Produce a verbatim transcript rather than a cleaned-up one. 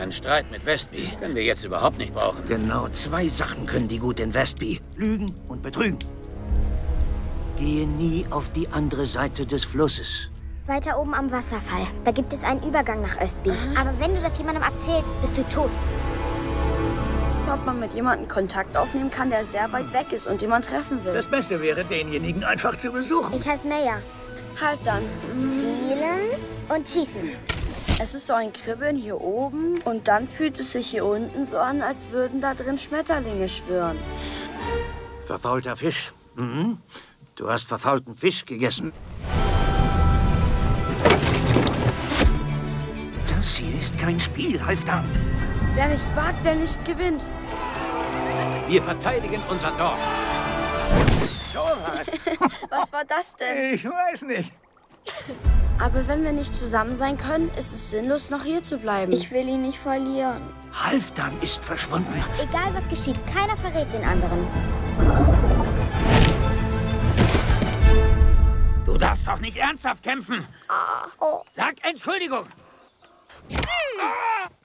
einen Streit mit Westby können wir jetzt überhaupt nicht brauchen. Genau zwei Sachen können die gut in Westby. Lügen und betrügen. Gehe nie auf die andere Seite des Flusses. Weiter oben am Wasserfall. Da gibt es einen Übergang nach Östby. Aber wenn du das jemandem erzählst, bist du tot. Ob man mit jemandem Kontakt aufnehmen kann, der sehr weit weg ist und den man treffen will. Das Beste wäre, denjenigen einfach zu besuchen. Ich heiße Maya. Halt dann. Zielen und schießen. Es ist so ein Kribbeln hier oben und dann fühlt es sich hier unten so an, als würden da drin Schmetterlinge schwirren. Verfaulter Fisch. Mhm. Du hast verfaulten Fisch gegessen. Das hier ist kein Spiel, Halfdan. Wer nicht wagt, der nicht gewinnt. Wir verteidigen unser Dorf. So was. Was war das denn? Ich weiß nicht. Aber wenn wir nicht zusammen sein können, ist es sinnlos, noch hier zu bleiben. Ich will ihn nicht verlieren. Halfdan ist verschwunden. Egal was geschieht, keiner verrät den anderen. Du darfst doch nicht ernsthaft kämpfen. Oh. Sag Entschuldigung. Mm. Ah!